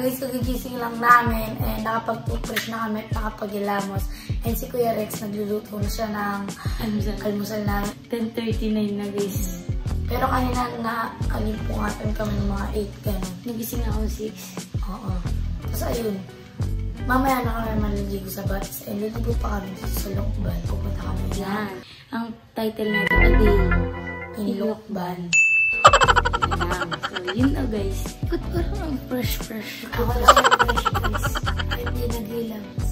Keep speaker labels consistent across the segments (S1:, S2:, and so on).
S1: guys, kagigising lang namin and nakapag-toothbrush na kami at nakapag-ilamos. And si Kuya Rex nagluluto na siya ng almusal namin.
S2: 10:39 na guys.
S1: Pero kanina na kalimpungan kami ng mga 8 gano'n.
S2: Nagising ako 6.
S1: Oo. Tapos ayun, mamaya na kami maliligo sa batis. And liligo pa kami sa Lokban. Pupunta kami
S2: Yan. Ang title na ito ay
S1: in Lokban.
S2: So yun na guys. Ba't parang ang fresh?
S1: Ako lang ang fresh guys. Hindi nag-relapse.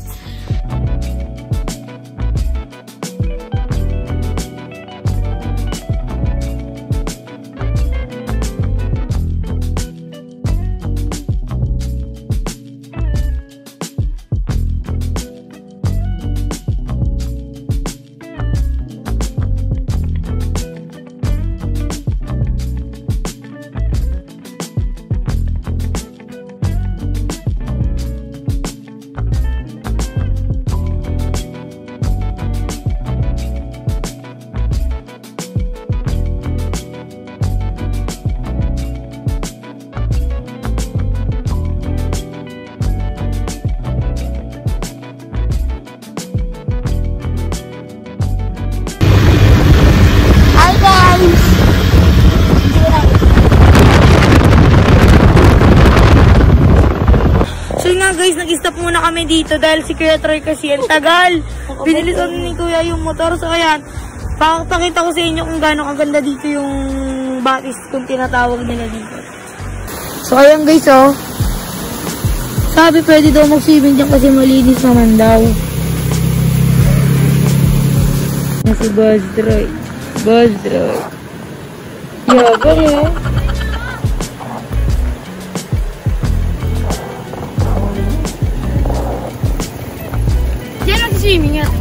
S2: Guys, nag-stop muna kami dito dahil si Kuya Troy kasi ang tagal. Binilisan ni Kuya yung motor. So ayan, pakita ko sa inyo kung gaano kaganda dito yung batis kung tinatawag nila dito. So ayan guys, oh. Sabi pwede daw mag-swimming dyan kasi malinis naman daw. Si Buzz Troy. Yagan eh. Swimming at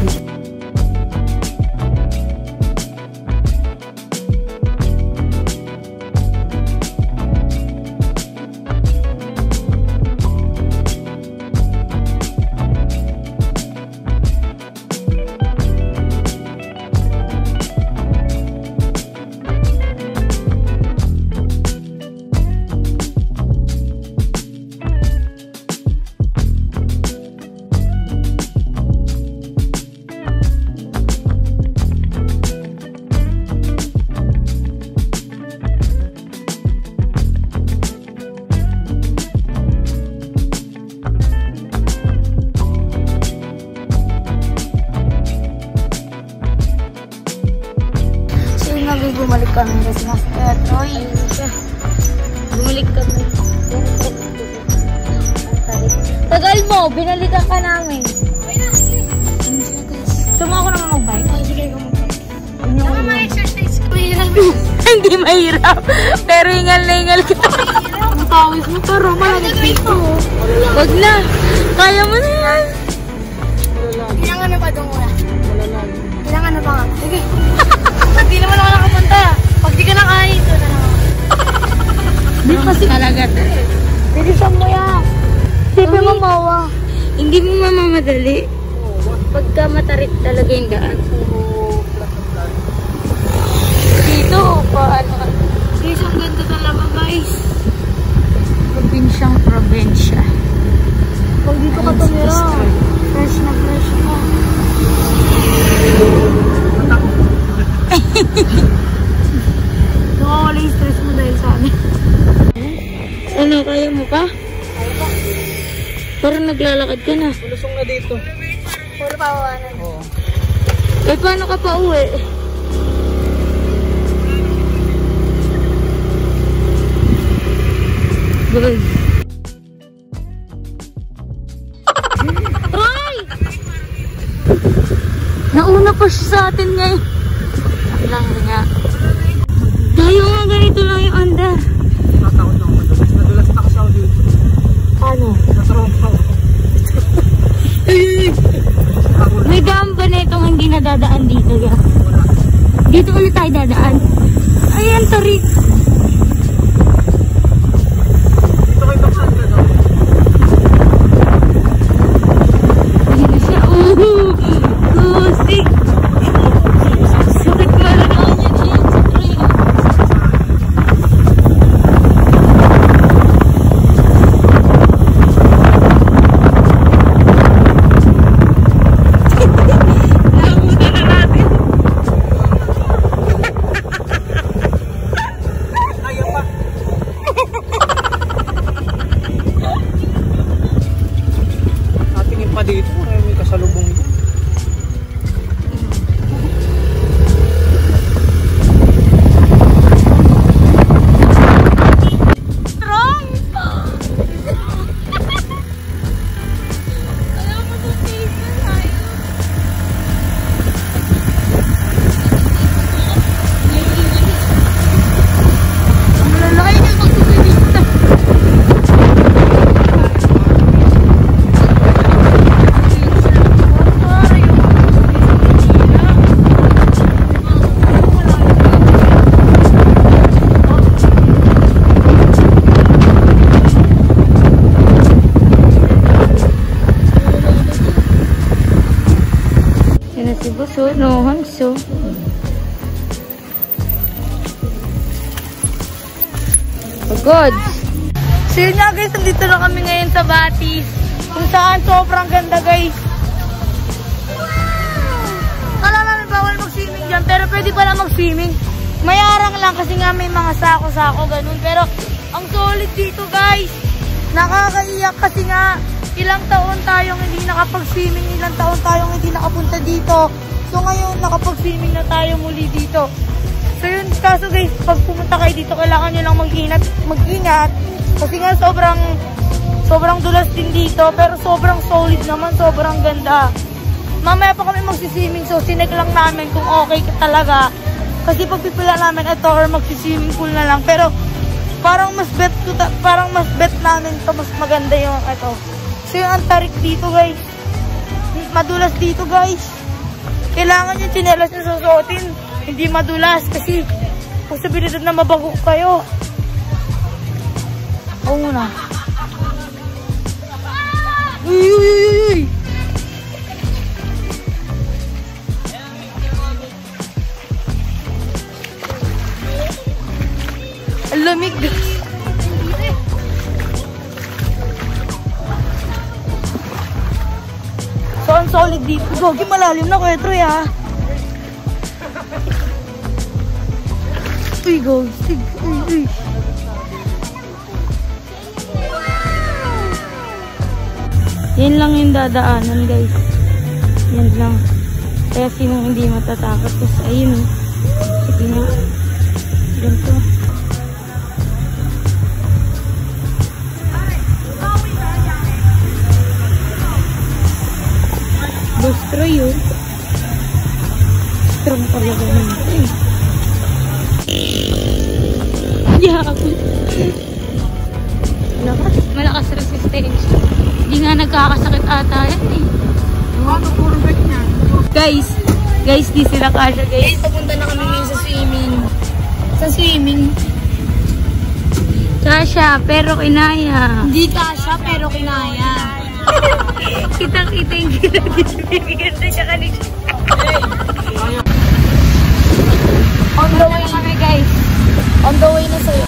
S2: bumalik kami kasi mas Troy. Bumalik kami. Tagal mo, binalikan ka namin. Suma ako naman mag-bike. Sige, ako mag-bike. Ma-exercise ko. Hindi mahirap. Pero ingal na ingal kita. Ang tawis mo pero malamig dito. Wag na. Kaya mo na yan.
S1: Ilang ano pa doon muna? Ilang ano pa nga? Sige.
S2: Hindi naman ako nakapunta. Pag di ka nakain, ito na naman. Di kasi talaga ito eh.
S1: Bilisan mo yan. Hindi mo mamawa.
S2: Hindi mo mamamadali. Pagka matarik talaga yung daan. Dito, paano? Dito, ang ganda talaga guys. Probensya.
S1: Pag dito ka tumira, fresh na fresh ka. Nakawala yung stress mo dahil sa amin.
S2: Ano, kaya mo pa? Parang naglalakad ka na.
S3: Lusong na dito.
S1: Puro pawawanan.
S3: Oo.
S2: Eh, paano ka pa uwi? Good. Ay! Nauna pa siya sa atin ngayon. Lang nga. Tayo nga ganito lang yung under.
S3: Natakot ako madulas. Nadulas na kasi ako dito.
S2: Paano?
S3: Natarong ako.
S2: May gamba na itong hindi nadadaan dito. Ya. Dito ulit tayo dadaan. Ayan, tarik.
S3: Dito kayo baksan ka daw.
S2: Hindi na siya. Kusik. Sakit mo na naman yun. Diba so? No, so. Pagod. So yun nga guys, nandito na kami ngayon sa Batis. Kung saan sobrang ganda guys. Kala namin bawal mag-swimming dyan, pero pwede pala mag-swimming. Mayarang lang kasi nga may mga sako-sako ganun. Pero ang solid dito guys. Nakakaiyak kasi nga ilang taon tayong hindi nakapag-swimming, ilang taon tayong hindi nakapunta dito. So ngayon nakapag-swimming na tayo muli dito. So yun, kaso guys, pag pumunta kayo dito, kailangan nyo lang mag-ingat. Kasi nga sobrang dulas din dito, pero sobrang solid naman, sobrang ganda. Mamaya pa kami magsiswimming, so sinek lang namin kung okay talaga. Kasi pagpipila namin ito or magsiswimming pool na lang. Pero parang mas bet namin ito, mas maganda yung ito. So yung antarik dito guys, madulas dito guys. Kailangan yung tsinelas nyo susuotin, hindi madulas kasi posibilidad na mabago kayo. Oo muna. Uy! Ang lamig. So, ang solid dito. Gogi, malalim na Kuya Troy, ha? Uy, gogi. Uy. Yan lang yung dadaanan, guys. Yan lang. Kaya sinong hindi matatakot. Kasi ayun, sige nga. Ganito. Bustro yun. Strong talaga naman. Malakas resistance. Hindi nga nagkakasakit ata yan eh.
S3: Ano puro bet niya?
S2: Guys, di sila kasya guys. Papunta na kami ngayon sa swimming. Kasya, pero kinaya. Hindi kasya, pero kinaya. Kitang-kita yung ginagin siya kanina. On the way kami guys. On the way na sa'yo.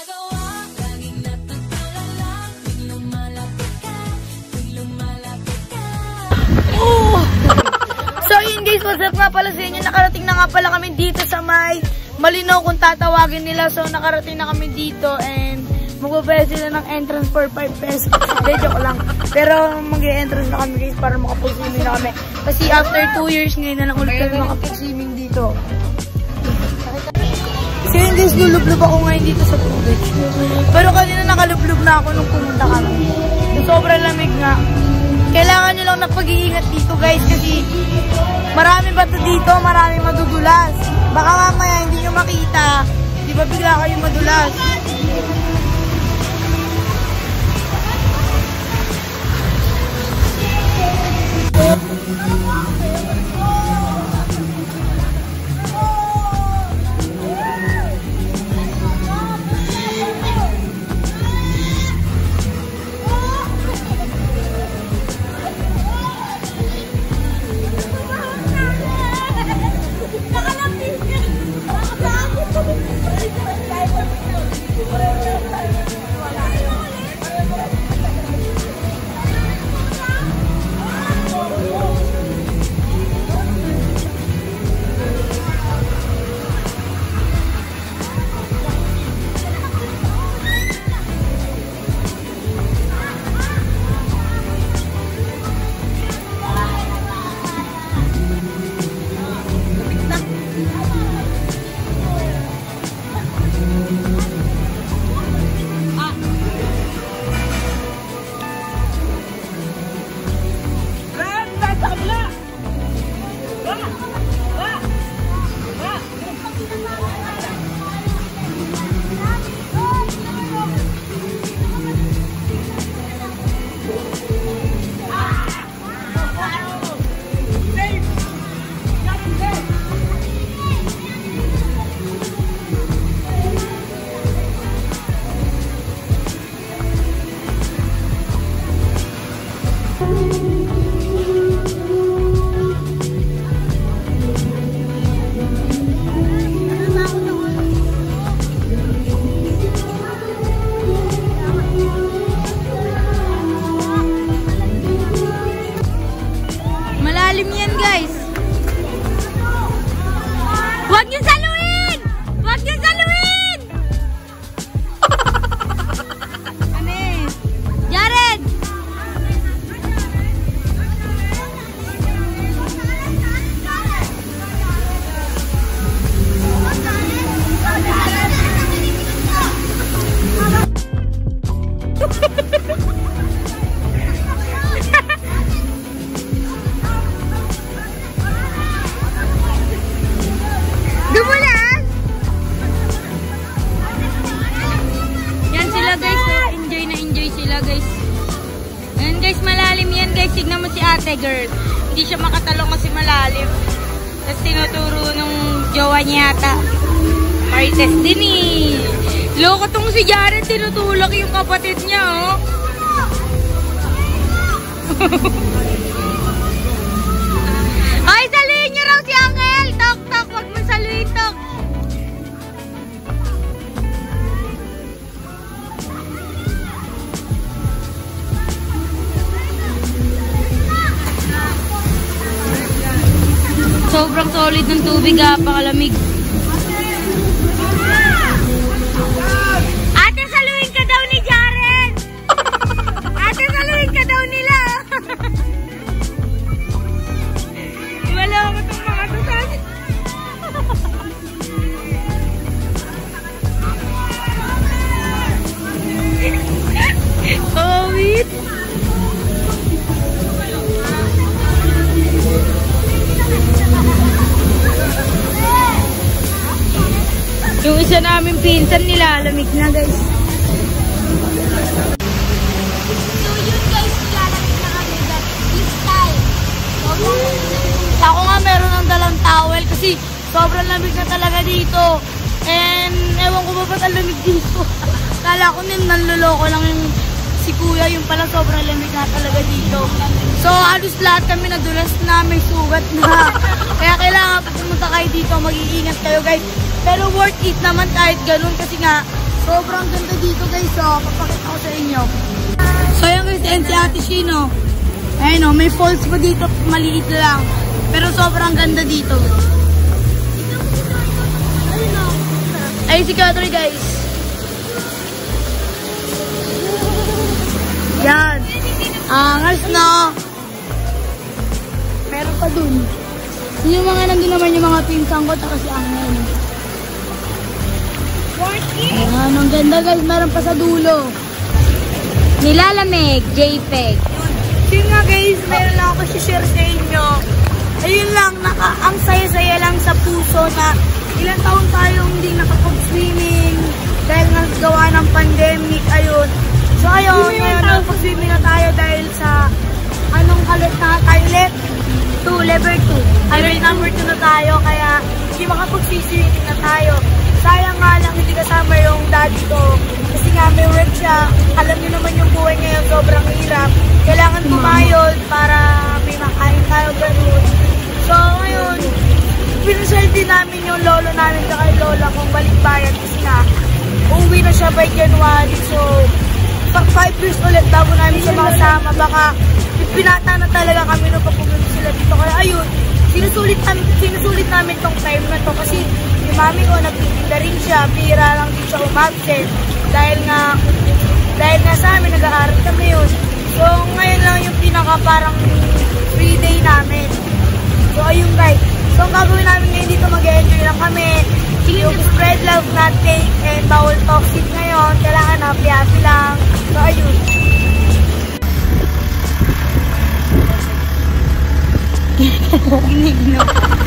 S2: So yun guys, what's up nga pala sa inyo. Nakarating na nga pala kami dito sa may Malinaw kung tatawagin nila. So nakarating na kami dito and magbabayad sila ng entrance for 5 pesos. Hindi, joke lang. Pero mag-e-entrance na kami guys para makapag-swimming na kami. Kasi after 2 years ngayon na lang ulit kami makapag-swimming dito. So yun guys, lulublub ako ngayon dito sa tubig. Pero kanina nakalublub na ako nung pumunta kami. Sobrang lamig nga. Kailangan nyo lang nagpag-iingat dito guys kasi marami bato dito, marami madudulas. Baka mamaya hindi nyo makita, di ba bigla kayo madulas. ate girl. Hindi siya makatalong kasi malalim. Tapos tinuturo nung jowa niya yata. Marites din eh. Loko tong si Jared, tinutulak yung kapatid niya, oh. Ay, saluhin niyo raw si Angel! Tok, tok, wag mo saluhin, tok. Sobrang solid ng tubig, pakalamig. Ate, saluhin ka daw ni Jaren! Ate, saluhin ka daw nila! Wala ko itong mga tusan. Oh, wait! Yung isa namin pinsan nilalamig na, guys.
S1: So yun guys, lalapit na kami this time. Ako nga meron ng dalang towel kasi sobrang lamig na talaga dito. And ewan ko ba ba't ang lamig dito. Kala ko nanloloko lang yung si kuya, yung pala sobrang lamig na talaga dito. So halos lahat kami nadulas na, may sugat na. Kaya kailangan pumunta kayo dito, mag-iingat kayo guys. Pero worth it naman kahit ganun kasi nga sobrang ganda dito guys. So papakita ko sa inyo. So yung guys, si Ate Shino. Ayun o, may falls pa dito, maliit lang. Pero sobrang ganda dito. Ay si Katri guys. Yan. Angas na. Meron pa dun. Yung mga nandun naman yung mga pinsang ko at si Angel. Ayan, ang ganda guys. Meron pa sa dulo.
S2: Nilalamig, JPEG.
S1: Yun nga guys, meron lang ako share sa inyo. Ayun lang, ang saya-saya lang sa puso na ilang taon tayong hindi nakapag-swimming dahil nagawa ng pandemic. Ayun. So ayun, ngayon nakapag-swimming na tayo dahil sa anong alert na tayo? Level 2. Alert number 2 na tayo, kaya hindi makapag-swimming na tayo. Sayang nga lang hindi kasama yung daddy ko. Kasi nga may work siya. Alam niyo naman yung buhay ngayon, sobrang hirap. Kailangan tumayod para may makain tayo ganun. So ngayon, pinasal din namin yung lolo namin at lola kong balikbayan kasi nga uuwi na siya by January. So pag 5 years ulit bago namin siya makasama, baka pinata na talaga kami nung papumunta sila dito. Kaya ayun, sinusulit namin tong time na to kasi yung mami ko nagtitinda rin siya, bira lang din siya umabsent dahil nga sa amin nag-aaral kami yun. So ngayon lang yung pinaka parang free day namin. So ayun guys, so ang gagawin namin ngayon dito, mag-enjoy lang kami, yung spread love natin and bawal toxic ngayon, kailangan happy-happy lang. So ayun.
S2: Ginig no.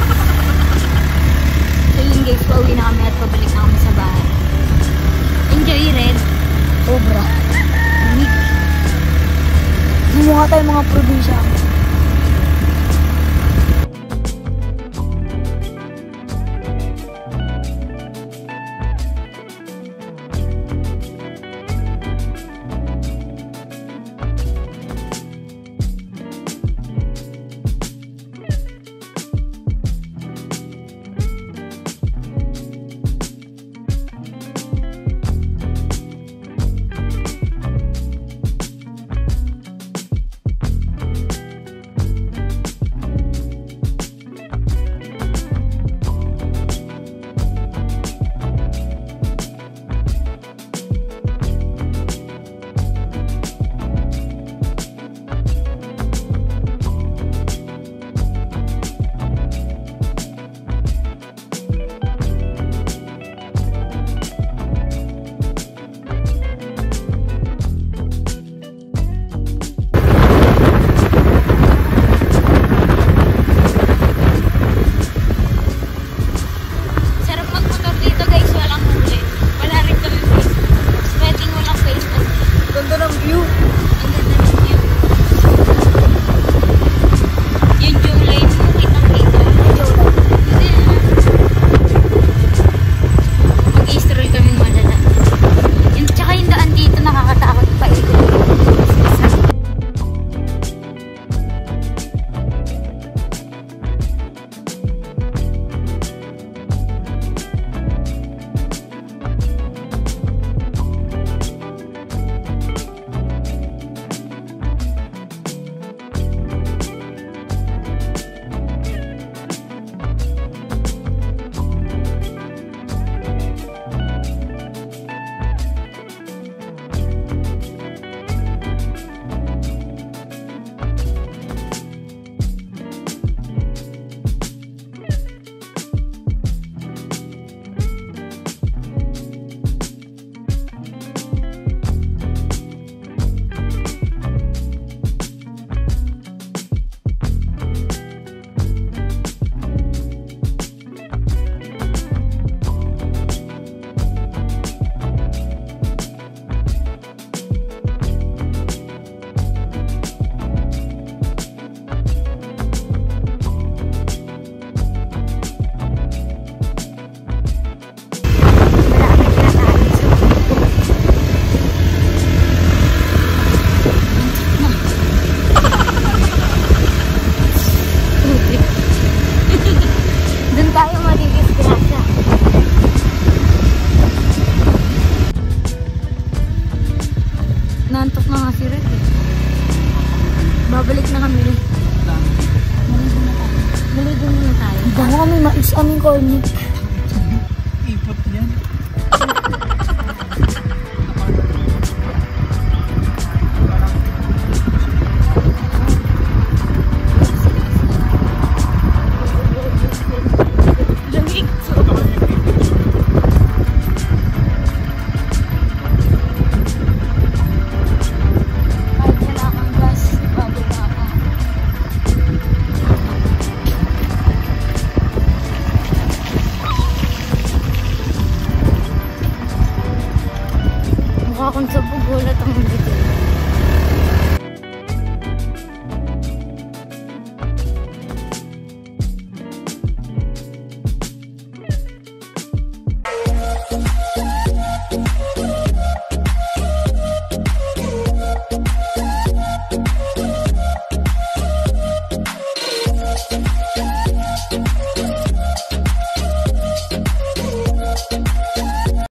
S2: So yun guys, pauwi na kami at pabalik na kami sa bahay. Enjoy rin.
S1: Sobra. Gumawa tayo mga probinsya. Baka kami mais aming cornic.